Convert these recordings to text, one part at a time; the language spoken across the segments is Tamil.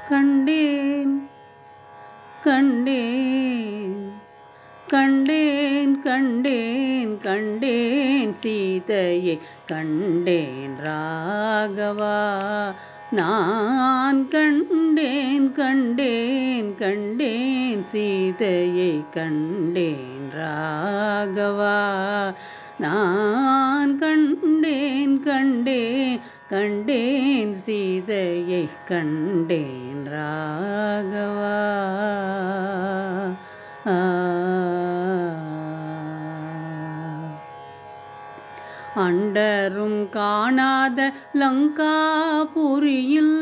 கண்டேன் கண்டேன் கண்டேன் கண்டேன் கண்டேன் சீதையை கண்டேன் ராகவா. நான் கண்டேன் கண்டேன் கண்டேன் சீதையை கண்டேன் ராகவா. நான் கண்டேன் கண்டேன் கண்டேன் சீதையை கண்டேன் ராகவா. அண்டரும் காணாத லங்காபுரியில்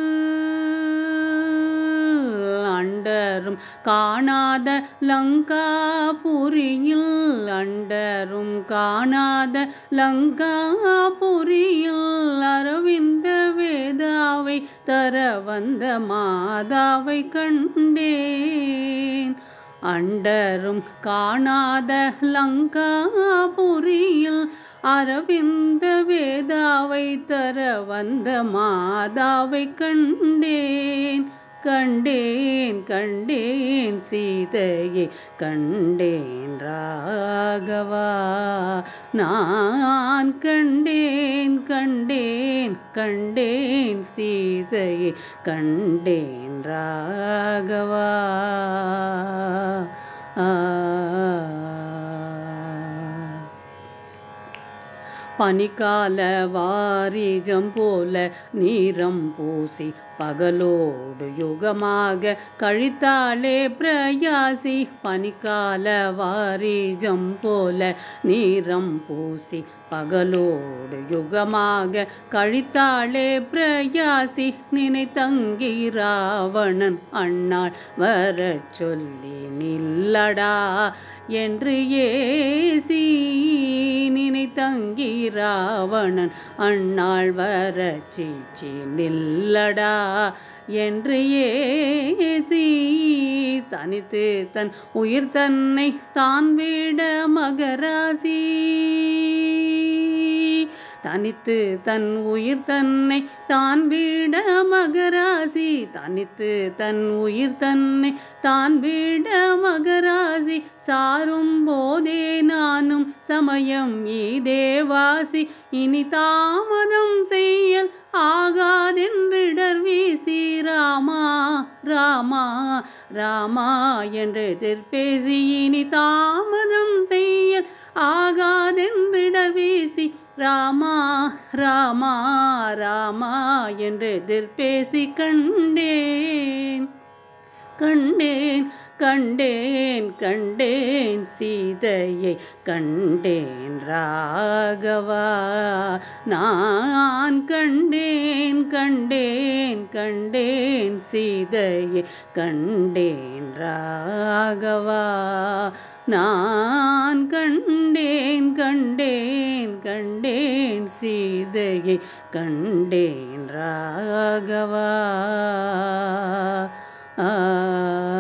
அண்டரும் காணாத லங்காபுரியில் அண்டரும் காணாத லங்காபுரியில் அரவிந்த வேதாவை தர வந்த மாதாவை கண்டேன். அண்டரும் காணாத லங்காபுரியில் அரவிந்த வேதாவை தர வந்த மாதாவை கண்டேன். கண்டேன் கண்டேன் சீதையை கண்டேன் ராகவா. நான் கண்டேன் கண்டேன் கண்டேன் சீதையை கண்டேன் ராகவா. பனிக்கால வாரிஜம் போல நீரம் பூசி பகலோடு யுகமாக கழித்தாளே பிரயாசி. பனிக்கால வாரிஜம் போல நீரம் பூசி பகலோடு யுகமாக கழித்தாளே பிரயாசி. நினைத்தங்கி ராவணன் அண்ணாள் வர சொல்லி நில்லடா என்று ஏசி. நினைத்தங்கி ராவணன் அண்ணாள் வர சீச்சி நில்லடா என்று ஏசி. தனித்து தன் உயிர் தன்னை தான் விட மகராசி. தனித்து தன் உயிர் தன்னை தான் விட மகராசி. தனித்து தன் உயிர் தன்னை தான் விட மகராசி. சாரும் போதே நானும் சமயம் ஈதேவாசி. இனி தாமதம் செய்யல் ஆகாதென்றிடர் வீசி. ராமா ராமா ராமா என்று எதிர்பேசி. இனி தாமதம் செய்யல் ஆகாதென்றிடர் வீசி. ராமா ராமா ராமா என்று எதிர்பேசி. கண்டேன் கண்டேன் கண்டேன் கண்டேன் சீதையை கண்டேன் ராகவா. நான் கண்டேன் கண்டேன் கண்டேன் சீதையை கண்டேன் ராகவா. நான் கண்டேன் கண்டேன் கண்டேன் சீதையை கண்டேன் ராகவா.